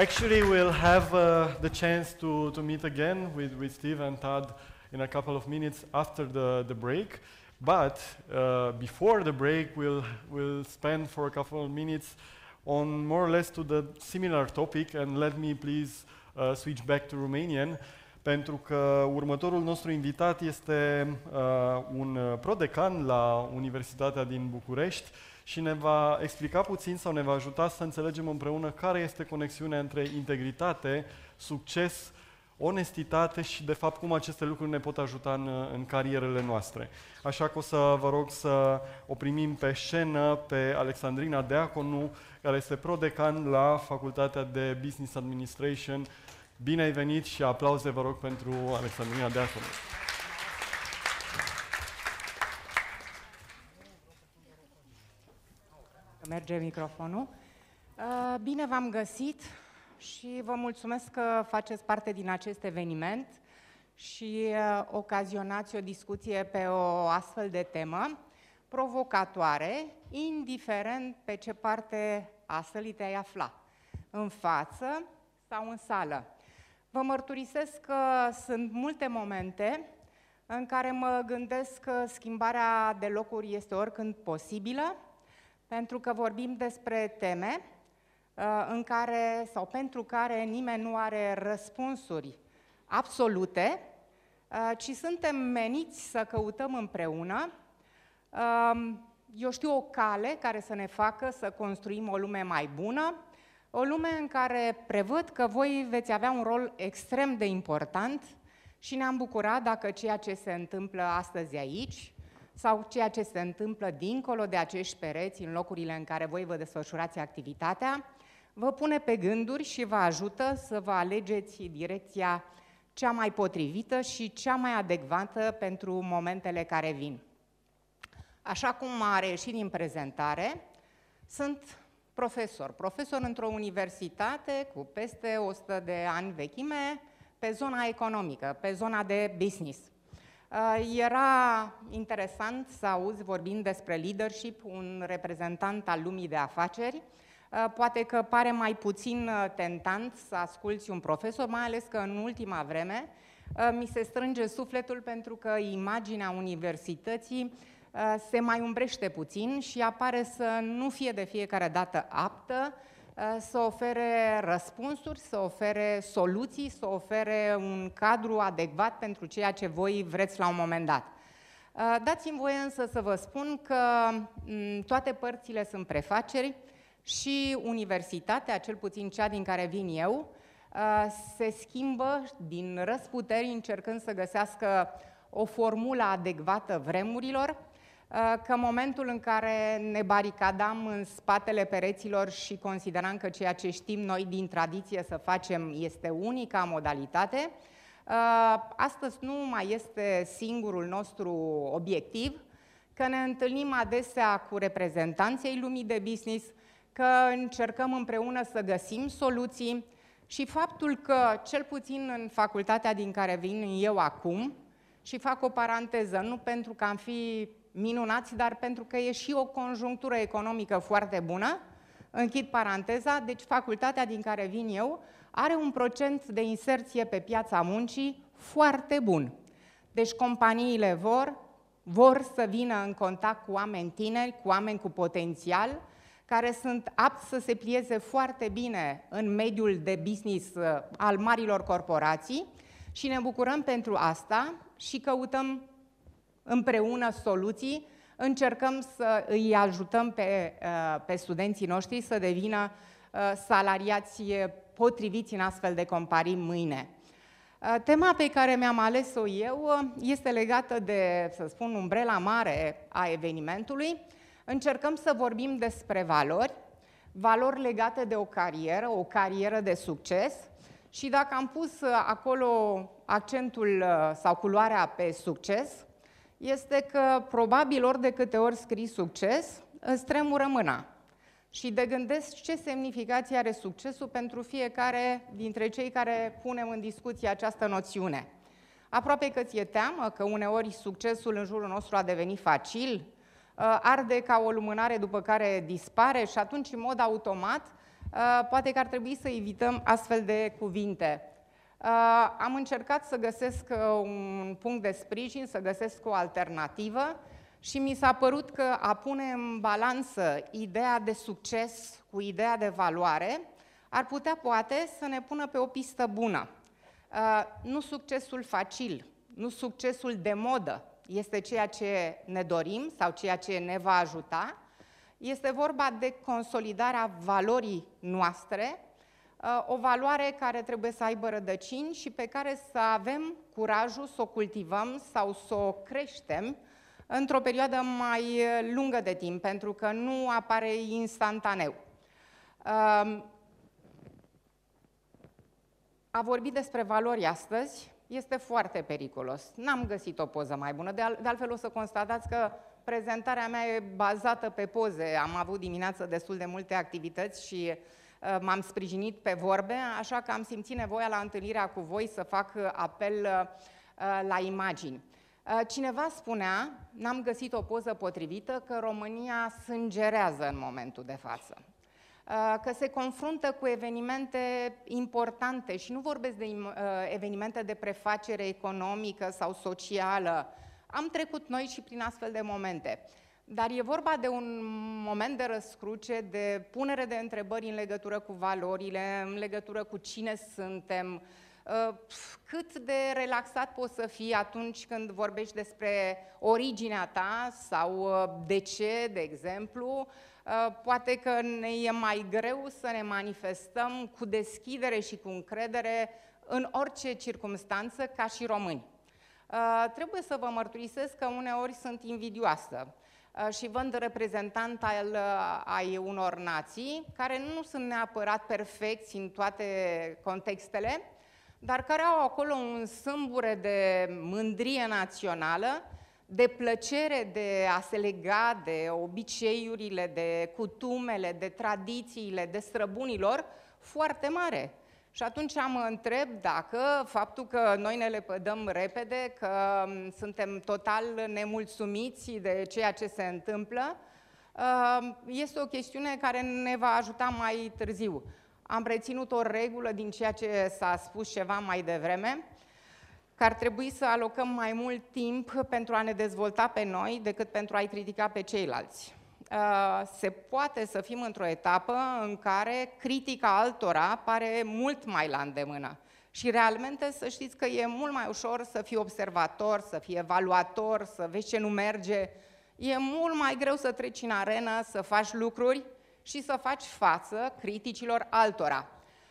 Actually, we'll have the chance to meet again with Steve and Todd in a couple of minutes after the break. But before the break, we'll spend for a couple of minutes on more or less to the similar topic. And let me please switch back to Romanian, pentru că următorul nostru invitat este un prodecan la Universitatea din București și ne va explica puțin sau ne va ajuta să înțelegem împreună care este conexiunea între integritate, succes, onestitate și, de fapt, cum aceste lucruri ne pot ajuta în carierele noastre. Așa că o să vă rog să o primim pe scenă pe Alexandrina Deaconu, care este prodecan la Facultatea de Business Administration. Bine ai venit și aplauze, vă rog, pentru Alexandrina Deaconu. Merge microfonul. Bine v-am găsit și vă mulțumesc că faceți parte din acest eveniment și ocazionați o discuție pe o astfel de temă provocatoare, indiferent pe ce parte a sălii te-ai afla, în față sau în sală. Vă mărturisesc că sunt multe momente în care mă gândesc că schimbarea de locuri este oricând posibilă, pentru că vorbim despre teme în care, sau pentru care nimeni nu are răspunsuri absolute, ci suntem meniți să căutăm împreună, eu știu, o cale care să ne facă să construim o lume mai bună, o lume în care prevăd că voi veți avea un rol extrem de important și ne-am bucurat dacă ceea ce se întâmplă astăzi aici sau ceea ce se întâmplă dincolo de acești pereți, în locurile în care voi vă desfășurați activitatea, vă pune pe gânduri și vă ajută să vă alegeți direcția cea mai potrivită și cea mai adecvată pentru momentele care vin. Așa cum a reieșit din prezentare, sunt profesor într-o universitate cu peste 100 de ani vechime pe zona economică, pe zona de business. Era interesant să auzi vorbind despre leadership un reprezentant al lumii de afaceri. Poate că pare mai puțin tentant să asculți un profesor, mai ales că în ultima vreme mi se strânge sufletul pentru că imaginea universității se mai umbrește puțin și apare să nu fie de fiecare dată aptă să ofere răspunsuri, să ofere soluții, să ofere un cadru adecvat pentru ceea ce voi vreți la un moment dat. Dați-mi voie însă să vă spun că toate părțile sunt prefaceri și universitatea, cel puțin cea din care vin eu, se schimbă din răsputeri încercând să găsească o formulă adecvată vremurilor, că în momentul în care ne baricadam în spatele pereților și consideram că ceea ce știm noi din tradiție să facem este unica modalitate, astăzi nu mai este singurul nostru obiectiv, că ne întâlnim adesea cu reprezentanții lumii de business, că încercăm împreună să găsim soluții și faptul că, cel puțin în facultatea din care vin eu acum, și fac o paranteză, nu pentru că am fi minunați, dar pentru că e și o conjunctură economică foarte bună, închid paranteza, deci facultatea din care vin eu are un procent de inserție pe piața muncii foarte bun. Deci companiile vor să vină în contact cu oameni tineri, cu oameni cu potențial, care sunt apți să se plieze foarte bine în mediul de business al marilor corporații și ne bucurăm pentru asta și căutăm împreună soluții, încercăm să îi ajutăm pe studenții noștri să devină salariați potriviți în astfel de companii mâine. Tema pe care mi-am ales-o eu este legată de, să spun, umbrela mare a evenimentului. Încercăm să vorbim despre valori legate de o carieră de succes și dacă am pus acolo accentul sau culoarea pe succes, este că probabil ori de câte ori scrii succes, îți tremură mâna. Și de gândesc ce semnificație are succesul pentru fiecare dintre cei care punem în discuție această noțiune. Aproape că ți-e teamă că uneori succesul în jurul nostru a devenit facil, arde ca o lumânare după care dispare și atunci, în mod automat, poate că ar trebui să evităm astfel de cuvinte. Am încercat să găsesc un punct de sprijin, să găsesc o alternativă și mi s-a părut că a pune în balanță ideea de succes cu ideea de valoare ar putea, poate, să ne pună pe o pistă bună. Nu succesul facil, nu succesul de modă este ceea ce ne dorim sau ceea ce ne va ajuta. Este vorba de consolidarea valorii noastre, o valoare care trebuie să aibă rădăcini și pe care să avem curajul să o cultivăm sau să o creștem într-o perioadă mai lungă de timp, pentru că nu apare instantaneu. A vorbi despre valori astăzi este foarte periculos. N-am găsit o poză mai bună, de altfel o să constatați că prezentarea mea e bazată pe poze. Am avut dimineață destul de multe activități și m-am sprijinit pe vorbe, așa că am simțit nevoia la întâlnirea cu voi să fac apel la imagini. Cineva spunea, n-am găsit o poză potrivită, că România sângerează în momentul de față, că se confruntă cu evenimente importante și nu vorbesc de evenimente de prefacere economică sau socială. Am trecut noi și prin astfel de momente. Dar e vorba de un moment de răscruce, de punere de întrebări în legătură cu valorile, în legătură cu cine suntem, cât de relaxat poți să fii atunci când vorbești despre originea ta sau de ce, de exemplu. Poate că ne e mai greu să ne manifestăm cu deschidere și cu încredere în orice circumstanță ca și români. Trebuie să vă mărturisesc că uneori sunt invidioasă și văd reprezentant ai unor nații care nu sunt neapărat perfecți în toate contextele, dar care au acolo un sâmbure de mândrie națională, de plăcere de a se lega de obiceiurile, de cutumele, de tradițiile, de străbunilor, foarte mare. Și atunci mă întreb dacă faptul că noi ne lepădăm repede, că suntem total nemulțumiți de ceea ce se întâmplă, este o chestiune care ne va ajuta mai târziu. Am reținut o regulă din ceea ce s-a spus ceva mai devreme, că ar trebui să alocăm mai mult timp pentru a ne dezvolta pe noi decât pentru a-i critica pe ceilalți. Se poate să fim într-o etapă în care critica altora pare mult mai la îndemână. Și realmente să știți că e mult mai ușor să fii observator, să fii evaluator, să vezi ce nu merge. E mult mai greu să treci în arenă, să faci lucruri și să faci față criticilor altora.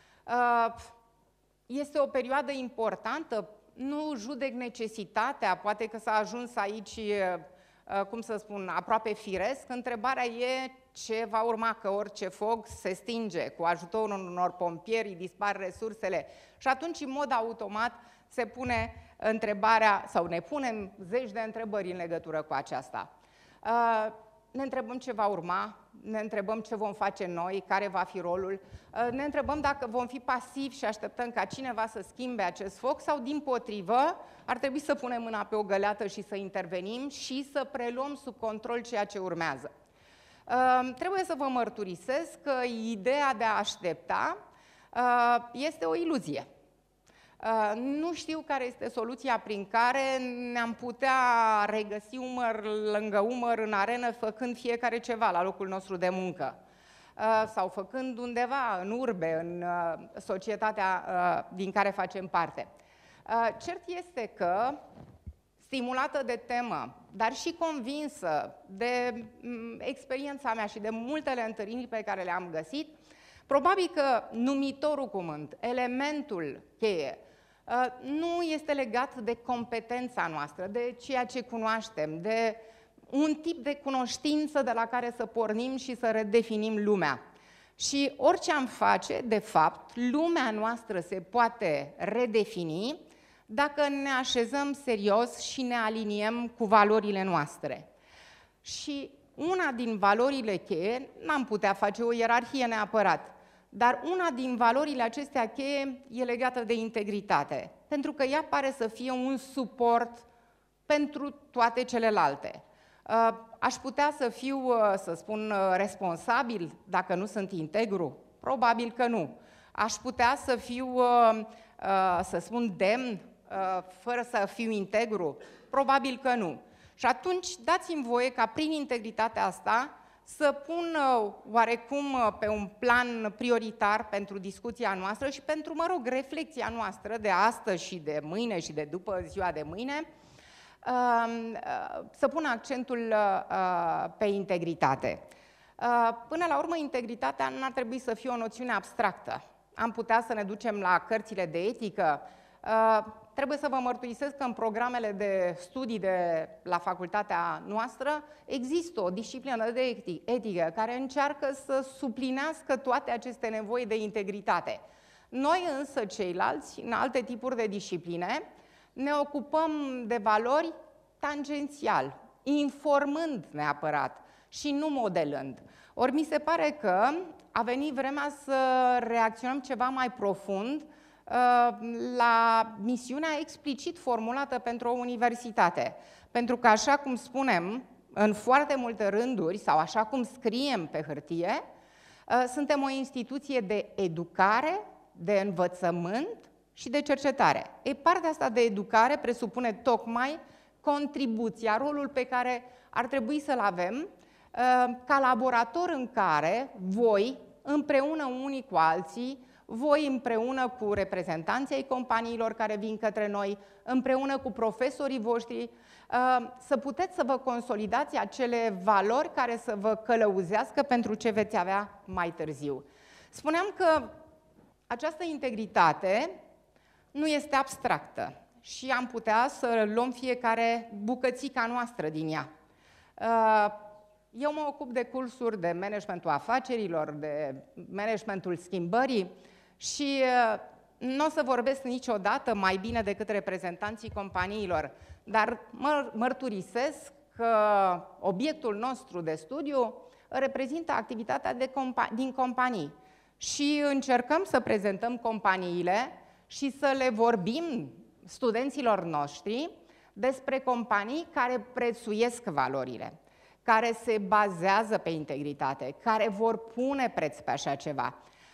Este o perioadă importantă, nu judec necesitatea, poate că s-a ajuns aici, cum să spun, aproape firesc. Întrebarea e ce va urma, că orice foc se stinge, cu ajutorul unor pompieri dispar resursele și atunci în mod automat se pune întrebarea, sau ne punem zeci de întrebări în legătură cu aceasta. Ne întrebăm ce va urma, ne întrebăm ce vom face noi, care va fi rolul, ne întrebăm dacă vom fi pasivi și așteptăm ca cineva să schimbe acest foc sau, dimpotrivă, ar trebui să punem mâna pe o găleată și să intervenim și să preluăm sub control ceea ce urmează. Trebuie să vă mărturisesc că ideea de a aștepta este o iluzie. Nu știu care este soluția prin care ne-am putea regăsi umăr lângă umăr în arenă, făcând fiecare ceva la locul nostru de muncă sau făcând undeva în urbe, în societatea din care facem parte. Cert este că, stimulată de temă, dar și convinsă de experiența mea și de multele întâlniri pe care le-am găsit, probabil că numitorul commun, elementul cheie, nu este legat de competența noastră, de ceea ce cunoaștem, de un tip de cunoștință de la care să pornim și să redefinim lumea. Și orice am face, de fapt, lumea noastră se poate redefini dacă ne așezăm serios și ne aliniem cu valorile noastre. Și una din valorile cheie, n-am putea face o ierarhie neapărat, dar una din valorile acestea cheie e legată de integritate, pentru că ea pare să fie un suport pentru toate celelalte. Aș putea să fiu, să spun, responsabil dacă nu sunt integru? Probabil că nu. Aș putea să fiu, să spun, demn, fără să fiu integru? Probabil că nu. Și atunci dați-mi voie ca prin integritatea asta să pun oarecum pe un plan prioritar pentru discuția noastră și pentru, mă rog, reflexia noastră de astăzi și de mâine și de după ziua de mâine, să pun accentul pe integritate. Până la urmă, integritatea nu ar trebui să fie o noțiune abstractă. Am putea să ne ducem la cărțile de etică. Trebuie să vă mărturisesc că în programele de studii la facultatea noastră există o disciplină de etică care încearcă să suplinească toate aceste nevoi de integritate. Noi însă, ceilalți, în alte tipuri de discipline, ne ocupăm de valori tangențial, informând neapărat și nu modelând. Ori mi se pare că a venit vremea să reacționăm ceva mai profund la misiunea explicit formulată pentru o universitate. Pentru că, așa cum spunem în foarte multe rânduri, sau așa cum scriem pe hârtie, suntem o instituție de educare, de învățământ și de cercetare. Partea asta de educare presupune tocmai contribuția, rolul pe care ar trebui să-l avem ca laborator în care voi, împreună unii cu alții, voi împreună cu reprezentanții ai companiilor care vin către noi, împreună cu profesorii voștri, să puteți să vă consolidați acele valori care să vă călăuzească pentru ce veți avea mai târziu. Spuneam că această integritate nu este abstractă și am putea să luăm fiecare bucățica noastră din ea. Eu mă ocup de cursuri de managementul afacerilor, de managementul schimbării și nu o să vorbesc niciodată mai bine decât reprezentanții companiilor, dar mărturisesc că obiectul nostru de studiu reprezintă activitatea din companii și încercăm să prezentăm companiile și să le vorbim studenților noștri despre companii care prețuiesc valorile, care se bazează pe integritate, care vor pune preț pe așa ceva.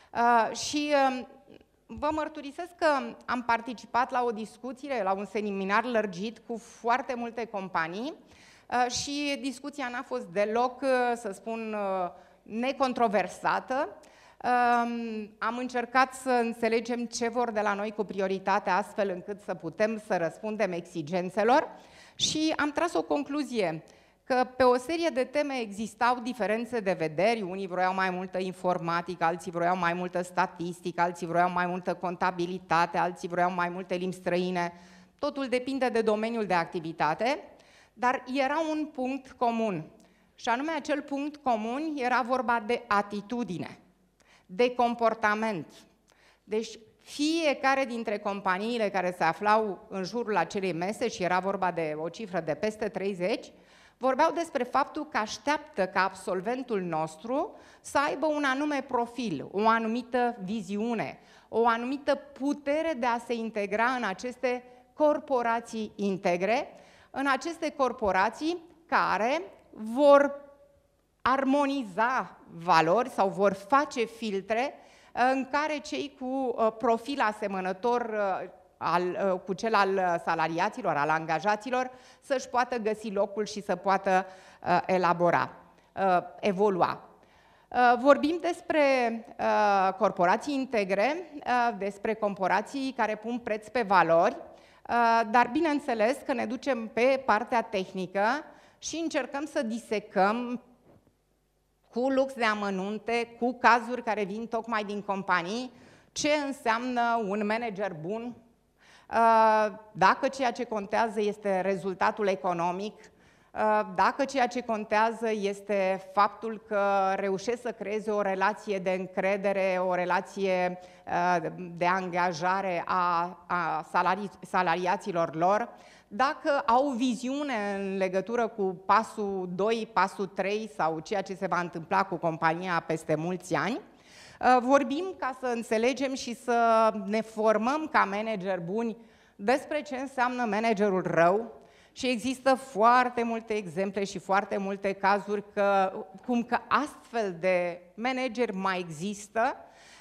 Vă mărturisesc că am participat la o discuție, la un seminar lărgit cu foarte multe companii și discuția n-a fost deloc, să spun, necontroversată. Am încercat să înțelegem ce vor de la noi cu prioritate, astfel încât să putem să răspundem exigențelor și am tras o concluzie, că pe o serie de teme existau diferențe de vederi, unii vroiau mai multă informatică, alții vroiau mai multă statistică, alții vroiau mai multă contabilitate, alții vroiau mai multe limbi străine, totul depinde de domeniul de activitate, dar era un punct comun, și anume acel punct comun era vorba de atitudine, de comportament. Deci fiecare dintre companiile care se aflau în jurul acelei mese, și era vorba de o cifră de peste 30, vorbeau despre faptul că așteaptă ca absolventul nostru să aibă un anume profil, o anumită viziune, o anumită putere de a se integra în aceste corporații integre, în aceste corporații care vor armoniza valori sau vor face filtre în care cei cu profil asemănător cu cel al salariaților, al angajaților, să-și poată găsi locul și să poată evolua. Vorbim despre corporații integre, despre corporații care pun preț pe valori, dar bineînțeles că ne ducem pe partea tehnică și încercăm să disecăm cu lux de amănunte, cu cazuri care vin tocmai din companii, ce înseamnă un manager bun, dacă ceea ce contează este rezultatul economic, dacă ceea ce contează este faptul că reușesc să creeze o relație de încredere, o relație de angajare a salariaților lor, dacă au viziune în legătură cu pasul 2, pasul 3 sau ceea ce se va întâmpla cu compania peste mulți ani. Vorbim ca să înțelegem și să ne formăm ca manageri buni despre ce înseamnă managerul rău și există foarte multe exemple și foarte multe cazuri cum că astfel de manageri mai există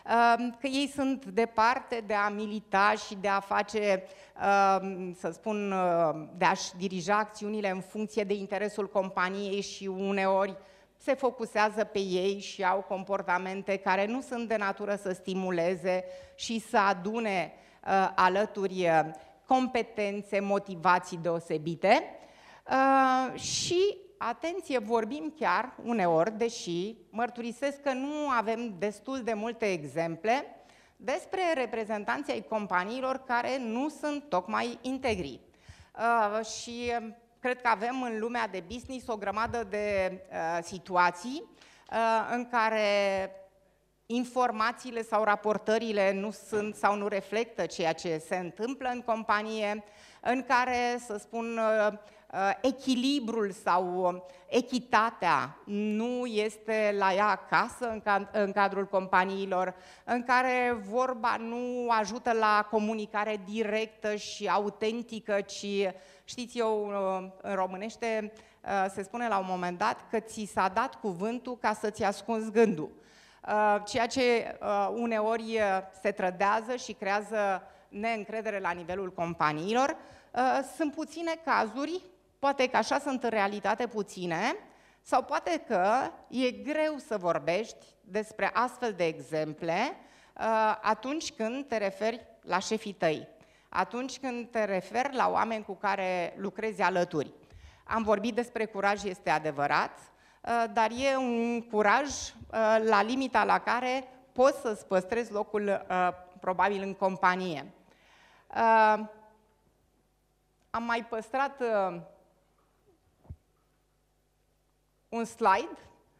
că ei sunt departe de a milita și de a face, să spun, de a-și dirija acțiunile în funcție de interesul companiei și uneori se focusează pe ei și au comportamente care nu sunt de natură să stimuleze și să adune alături competențe, motivații deosebite. Și, atenție, vorbim chiar uneori, deși mărturisesc că nu avem destul de multe exemple, despre reprezentanții ai companiilor care nu sunt tocmai integri. Și cred că avem în lumea de business o grămadă de situații în care informațiile sau raportările nu sunt sau nu reflectă ceea ce se întâmplă în companie, în care, să spun, echilibrul sau echitatea nu este la ea acasă în cadrul companiilor, în care vorba nu ajută la comunicare directă și autentică, ci, știți, în românește se spune la un moment dat că ți s-a dat cuvântul ca să-ți ascunzi gândul. Ceea ce uneori se trădează și creează neîncredere la nivelul companiilor. Sunt puține cazuri, poate că așa sunt în realitate puține, sau poate că e greu să vorbești despre astfel de exemple atunci când te referi la șefii tăi, atunci când te referi la oameni cu care lucrezi alături. Am vorbit despre curaj, este adevărat, dar e un curaj la limita la care poți să-ți păstrezi locul probabil în companie. Am mai păstrat un slide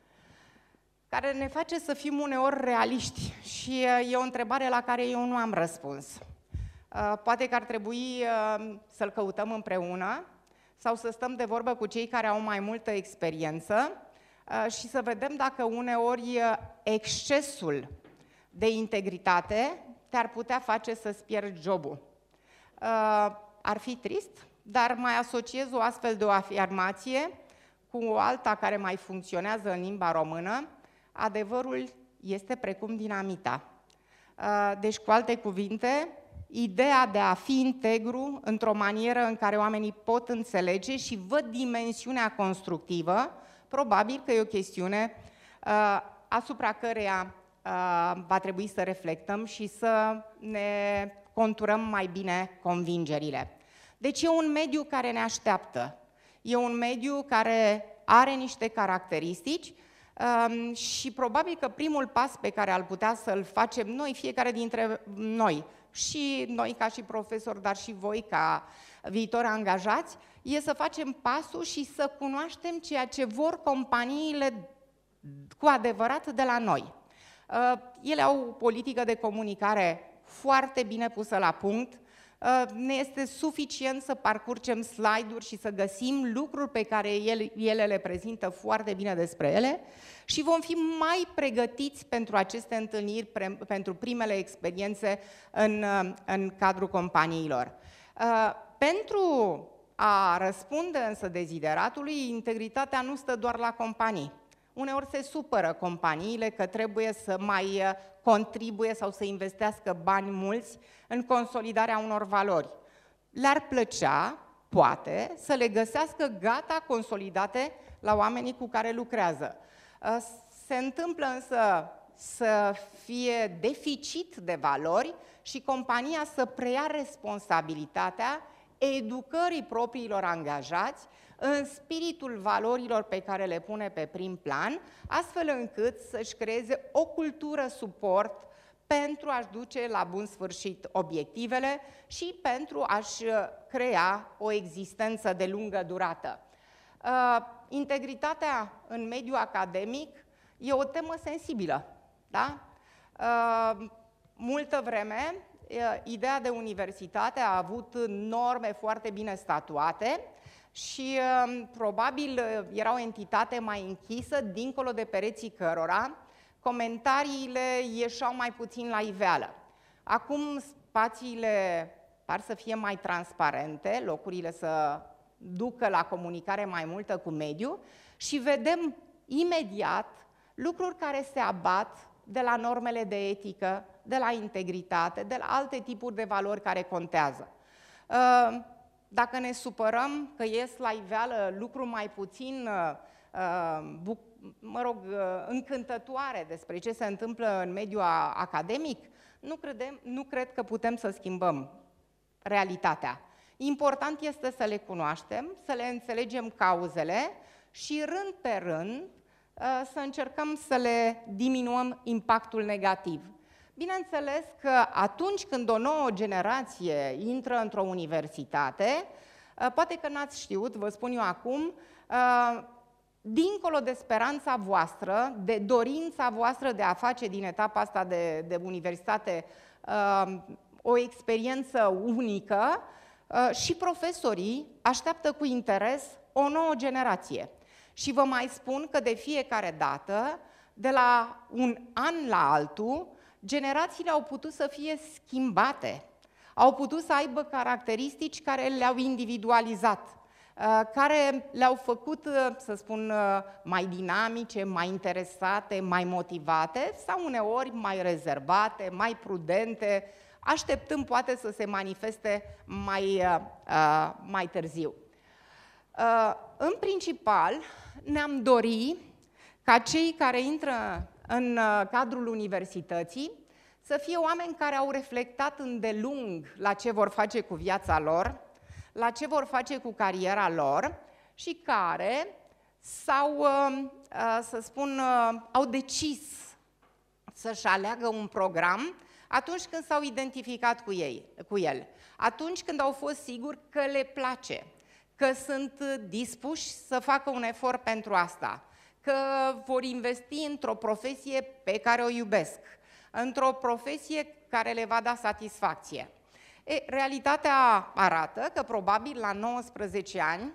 care ne face să fim uneori realiști și e o întrebare la care eu nu am răspuns. Poate că ar trebui să-l căutăm împreună sau să stăm de vorbă cu cei care au mai multă experiență și să vedem dacă uneori excesul de integritate te-ar putea face să-ți pierzi jobul. Ar fi trist, dar mai asociez o astfel de o afirmație cu o alta care mai funcționează în limba română: adevărul este precum dinamita. Deci, cu alte cuvinte, ideea de a fi integru într-o manieră în care oamenii pot înțelege și văd dimensiunea constructivă, probabil că e o chestiune asupra căreia va trebui să reflectăm și să ne conturăm mai bine convingerile. Deci e un mediu care ne așteaptă, e un mediu care are niște caracteristici și probabil că primul pas pe care ar putea să-l facem noi, fiecare dintre noi, și noi ca și profesori, dar și voi ca viitori angajați, e să facem pasul și să cunoaștem ceea ce vor companiile cu adevărat de la noi. Ele au o politică de comunicare foarte bine pusă la punct, ne este suficient să parcurgem slide-uri și să găsim lucruri pe care ele le prezintă foarte bine despre ele și vom fi mai pregătiți pentru aceste întâlniri, pentru primele experiențe în cadrul companiilor. Pentru a răspunde însă dezideratului, integritatea nu stă doar la companii. Uneori se supără companiile că trebuie să mai contribuie sau să investească bani mulți în consolidarea unor valori. Le-ar plăcea, poate, să le găsească gata consolidate la oamenii cu care lucrează. Se întâmplă însă să fie deficit de valori și compania să preia responsabilitatea educării propriilor angajați în spiritul valorilor pe care le pune pe prim plan, astfel încât să-și creeze o cultură suport pentru a-și duce la bun sfârșit obiectivele și pentru a-și crea o existență de lungă durată. Integritatea în mediul academic e o temă sensibilă, da? Multă vreme, ideea de universitate a avut norme foarte bine statuate și probabil era o entitate mai închisă, dincolo de pereții cărora comentariile ieșeau mai puțin la iveală. Acum spațiile par să fie mai transparente, locurile să ducă la comunicare mai multă cu mediul și vedem imediat lucruri care se abat de la normele de etică, de la integritate, de la alte tipuri de valori care contează. Dacă ne supărăm că ies la iveală lucruri mai puțin încântătoare despre ce se întâmplă în mediul academic, nu cred că putem să schimbăm realitatea. Important este să le cunoaștem, să le înțelegem cauzele și rând pe rând să încercăm să le diminuăm impactul negativ. Bineînțeles că atunci când o nouă generație intră într-o universitate, poate că n-ați știut, vă spun eu acum, dincolo de speranța voastră, de dorința voastră de a face din etapa asta de universitate o experiență unică, și profesorii așteaptă cu interes o nouă generație. Și vă mai spun că de fiecare dată, de la un an la altul, generațiile au putut să fie schimbate, au putut să aibă caracteristici care le-au individualizat, care le-au făcut, să spun, mai dinamice, mai interesate, mai motivate sau uneori mai rezervate, mai prudente, așteptând poate să se manifeste mai târziu. În principal, ne-am dorit ca cei care intră în cadrul universității să fie oameni care au reflectat îndelung la ce vor face cu viața lor, la ce vor face cu cariera lor și care au decis să-și aleagă un program atunci când s-au identificat cu el, atunci când au fost siguri că le place, că sunt dispuși să facă un efort pentru asta, că vor investi într-o profesie pe care o iubesc, într-o profesie care le va da satisfacție. Realitatea arată că probabil la 19 ani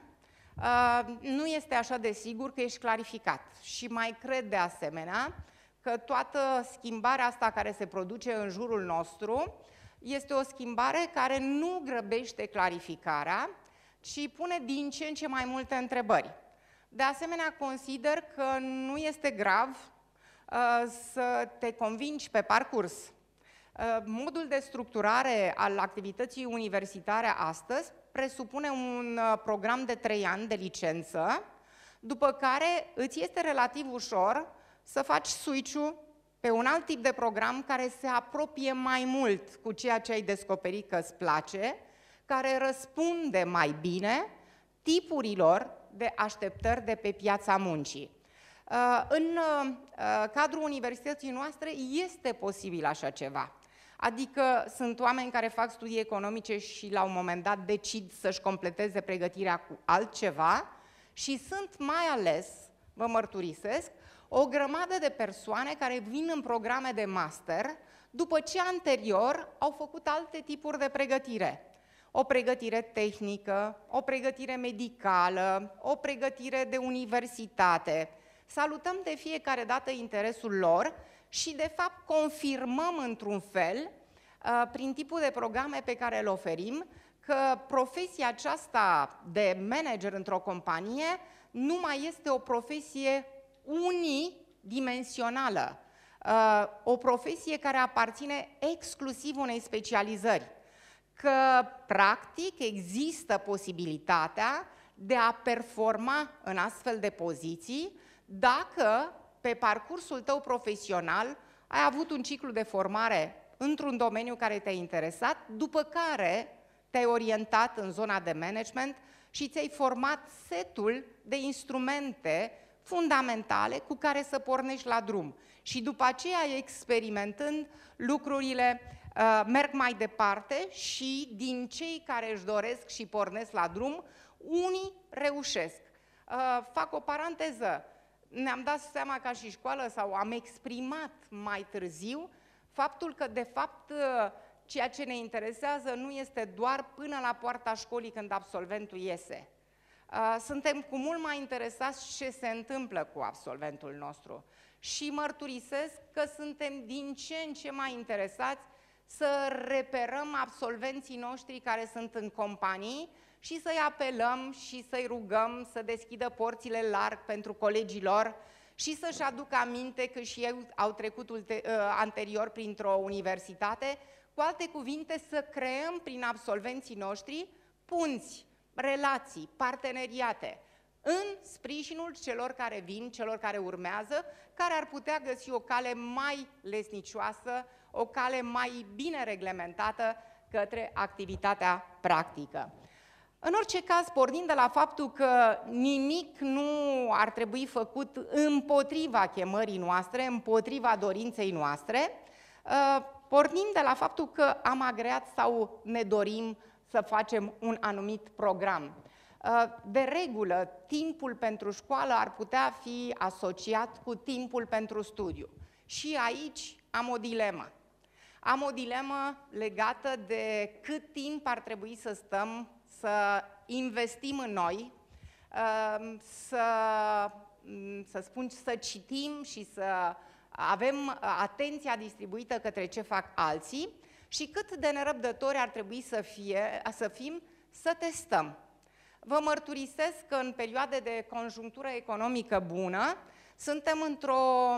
nu este așa de sigur că ești clarificat și mai cred de asemenea că toată schimbarea asta care se produce în jurul nostru este o schimbare care nu grăbește clarificarea, ci pune din ce în ce mai multe întrebări. De asemenea, consider că nu este grav să te convingi pe parcurs. Modul de structurare al activității universitare astăzi presupune un program de 3 ani de licență, după care îți este relativ ușor să faci switch-ul pe un alt tip de program care se apropie mai mult cu ceea ce ai descoperit că îți place, care răspunde mai bine tipurilor de așteptări de pe piața muncii. În cadrul universității noastre este posibil așa ceva. Adică sunt oameni care fac studii economice și la un moment dat decid să-și completeze pregătirea cu altceva și sunt mai ales, vă mărturisesc, o grămadă de persoane care vin în programe de master după ce anterior au făcut alte tipuri de pregătire. O pregătire tehnică, o pregătire medicală, o pregătire de universitate. Salutăm de fiecare dată interesul lor și, de fapt, confirmăm într-un fel, prin tipul de programe pe care le oferim, că profesia aceasta de manager într-o companie nu mai este o profesie unidimensională, o profesie care aparține exclusiv unei specializări, că, practic, există posibilitatea de a performa în astfel de poziții dacă, pe parcursul tău profesional, ai avut un ciclu de formare într-un domeniu care te-a interesat, după care te-ai orientat în zona de management și ți-ai format setul de instrumente fundamentale cu care să pornești la drum. Și după aceea, experimentând, lucrurile merg mai departe și din cei care își doresc și pornesc la drum, unii reușesc. Fac o paranteză. Ne-am dat seama ca și școală sau am exprimat mai târziu faptul că, de fapt, ceea ce ne interesează nu este doar până la poarta școlii când absolventul iese. Suntem cu mult mai interesați ce se întâmplă cu absolventul nostru și mărturisesc că suntem din ce în ce mai interesați să reperăm absolvenții noștri care sunt în companii și să-i apelăm și să-i rugăm să deschidă porțile larg pentru colegii lor și să-și aducă aminte că și ei au trecut anterior printr-o universitate, cu alte cuvinte să creăm prin absolvenții noștri punți, relații, parteneriate, în sprijinul celor care vin, celor care urmează, care ar putea găsi o cale mai lesnicioasă, o cale mai bine reglementată către activitatea practică. În orice caz, pornind de la faptul că nimic nu ar trebui făcut împotriva chemării noastre, împotriva dorinței noastre, pornim de la faptul că am agreat sau ne dorim să facem un anumit program. De regulă, timpul pentru școală ar putea fi asociat cu timpul pentru studiu. Și aici am o dilemă. Am o dilemă legată de cât timp ar trebui să stăm, să investim în noi, să citim și să avem atenția distribuită către ce fac alții și cât de nerăbdători ar trebui să fim să testăm. Vă mărturisesc că în perioade de conjunctură economică bună suntem într-o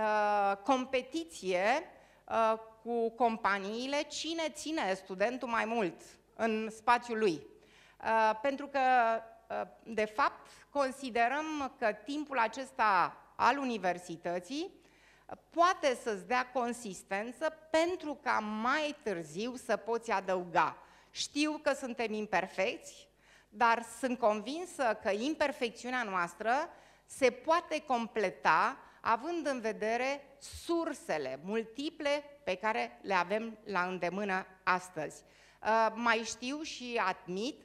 competiție cu companiile cine ține studentul mai mult în spațiul lui. Pentru că, de fapt, considerăm că timpul acesta al universității poate să-ți dea consistență pentru ca mai târziu să poți adăuga. Știu că suntem imperfecți, dar sunt convinsă că imperfecțiunea noastră se poate completa având în vedere sursele multiple pe care le avem la îndemână astăzi. Mai știu și admit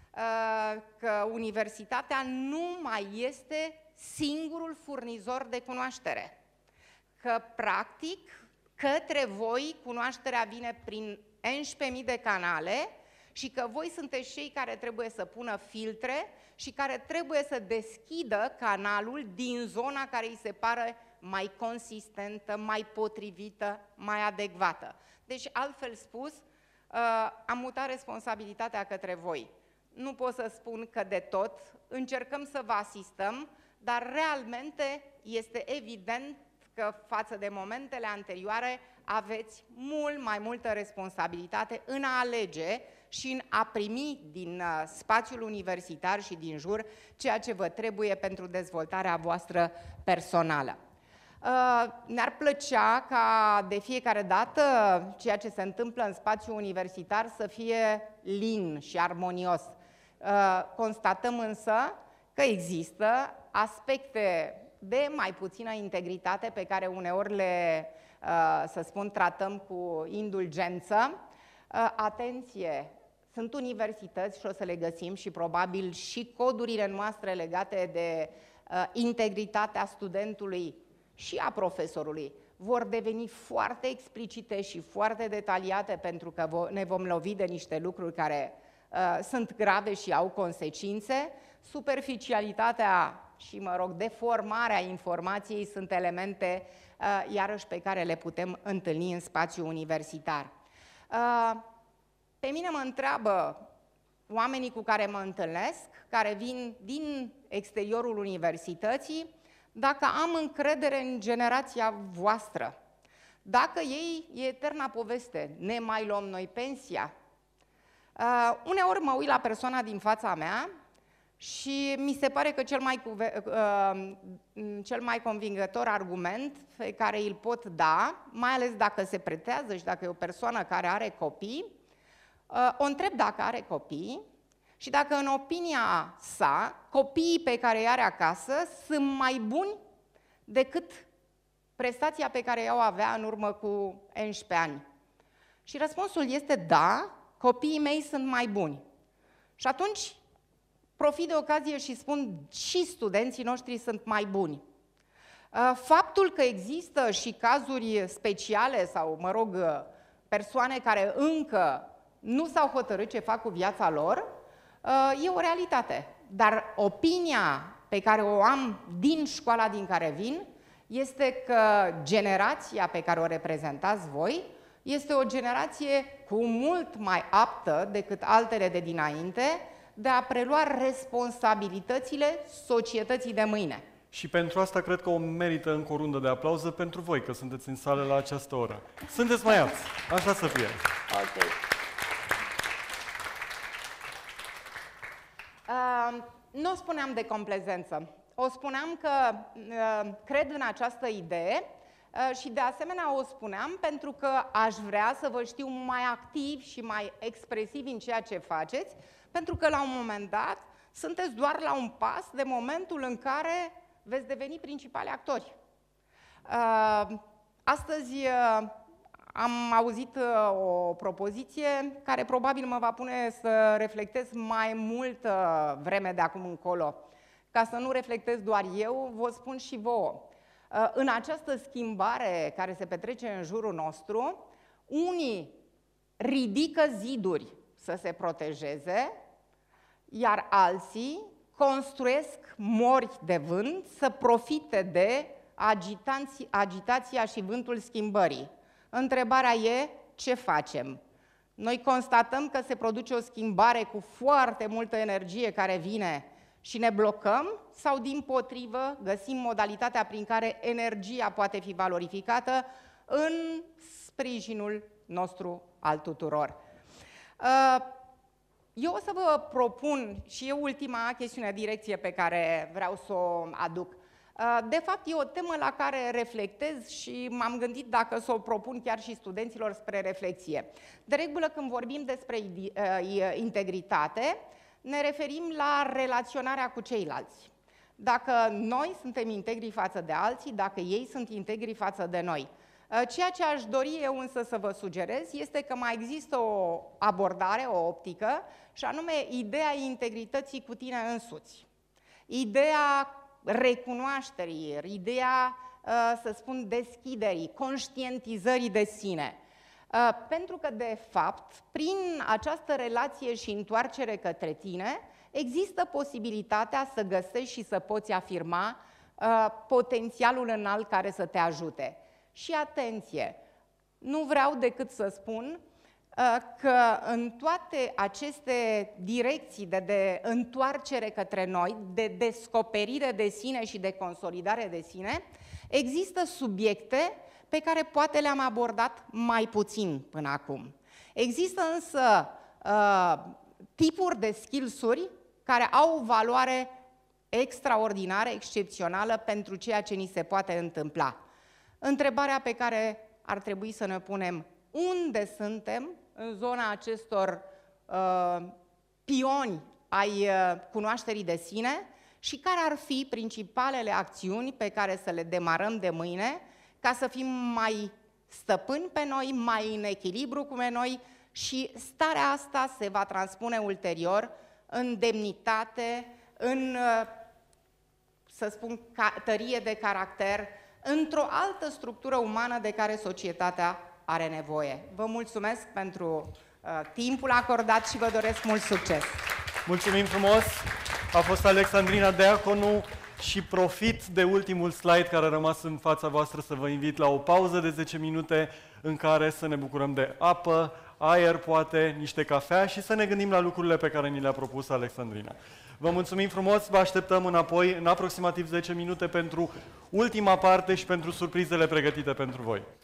că universitatea nu mai este singurul furnizor de cunoaștere. Că, practic, către voi cunoașterea vine prin 11.000 de canale și că voi sunteți cei care trebuie să pună filtre și care trebuie să deschidă canalul din zona care îi se pare mai consistentă, mai potrivită, mai adecvată. Deci, altfel spus, am mutat responsabilitatea către voi. Nu pot să spun că de tot, încercăm să vă asistăm, dar realmente este evident că față de momentele anterioare aveți mult mai multă responsabilitate în a alege și în a primi din spațiul universitar și din jur ceea ce vă trebuie pentru dezvoltarea voastră personală. Ne-ar plăcea ca de fiecare dată ceea ce se întâmplă în spațiul universitar să fie lin și armonios. Constatăm însă că există aspecte de mai puțină integritate pe care uneori le, să spun, tratăm cu indulgență. Atenție! Sunt universități și o să le găsim și probabil și codurile noastre legate de integritatea studentului și a profesorului vor deveni foarte explicite și foarte detaliate pentru că ne vom lovi de niște lucruri care sunt grave și au consecințe. Superficialitatea și, mă rog, deformarea informației sunt elemente, iarăși, pe care le putem întâlni în spațiul universitar. Pe mine mă întreabă oamenii cu care mă întâlnesc, care vin din exteriorul universității, dacă am încredere în generația voastră. Dacă ei, e eterna poveste, ne mai luăm noi pensia. Uneori mă uit la persoana din fața mea și mi se pare că cel mai convingător argument pe care îl pot da, mai ales dacă se pretează și dacă e o persoană care are copii, o întreb dacă are copii și dacă în opinia sa copiii pe care îi are acasă sunt mai buni decât prestația pe care o avea în urmă cu 11 ani. Și răspunsul este da, copiii mei sunt mai buni. Și atunci profit de ocazie și spun și studenții noștri sunt mai buni. Faptul că există și cazuri speciale sau, mă rog, persoane care încă nu s-au hotărât ce fac cu viața lor, e o realitate. Dar opinia pe care o am din școala din care vin este că generația pe care o reprezentați voi este o generație cu mult mai aptă decât altele de dinainte de a prelua responsabilitățile societății de mâine. și pentru asta cred că o merită încă o rundă de aplauză pentru voi, că sunteți în sală la această oră. Sunteți mai alți, așa să fie. Ok. Nu o spuneam de complezență. O spuneam că cred în această idee și de asemenea o spuneam pentru că aș vrea să vă știu mai activ și mai expresiv în ceea ce faceți, pentru că la un moment dat sunteți doar la un pas de momentul în care veți deveni principali actori. Astăzi am auzit o propoziție care probabil mă va pune să reflectez mai multă vreme de acum încolo. Ca să nu reflectez doar eu, vă spun și vouă. În această schimbare care se petrece în jurul nostru, unii ridică ziduri să se protejeze, iar alții construiesc mori de vânt să profite de agitația și vântul schimbării. Întrebarea e, ce facem? Noi constatăm că se produce o schimbare cu foarte multă energie care vine și ne blocăm sau, dimpotrivă, găsim modalitatea prin care energia poate fi valorificată în sprijinul nostru al tuturor. Eu o să vă propun, și e ultima chestiune, direcție pe care vreau să o aduc. De fapt, e o temă la care reflectez și m-am gândit dacă să o propun chiar și studenților spre reflexie. De regulă, când vorbim despre integritate, ne referim la relaționarea cu ceilalți. Dacă noi suntem integri față de alții, dacă ei sunt integri față de noi. Ceea ce aș dori eu însă să vă sugerez este că mai există o abordare, o optică, și anume ideea integrității cu tine însuți. Ideea recunoașterii, ideea, să spun, deschiderii, conștientizării de sine. Pentru că, de fapt, prin această relație și întoarcere către tine, există posibilitatea să găsești și să poți afirma potențialul înalt care să te ajute. Și atenție, nu vreau decât să spun că în toate aceste direcții de întoarcere către noi, de descoperire de sine și de consolidare de sine, există subiecte pe care poate le-am abordat mai puțin până acum. Există însă tipuri de skills-uri care au o valoare extraordinară, excepțională pentru ceea ce ni se poate întâmpla. Întrebarea pe care ar trebui să ne punem: unde suntem în zona acestor pioni ai cunoașterii de sine și care ar fi principalele acțiuni pe care să le demarăm de mâine ca să fim mai stăpâni pe noi, mai în echilibru cu noi, și starea asta se va transpune ulterior în demnitate, în, să spun, tărie de caracter, într-o altă structură umană de care societatea are nevoie. Vă mulțumesc pentru timpul acordat și vă doresc mult succes! Mulțumim frumos! A fost Alexandrina Deaconu și profit de ultimul slide care a rămas în fața voastră să vă invit la o pauză de 10 minute în care să ne bucurăm de apă, aer, poate, niște cafea și să ne gândim la lucrurile pe care ni le-a propus Alexandrina. Vă mulțumim frumos, vă așteptăm înapoi în aproximativ 10 minute pentru ultima parte și pentru surprizele pregătite pentru voi.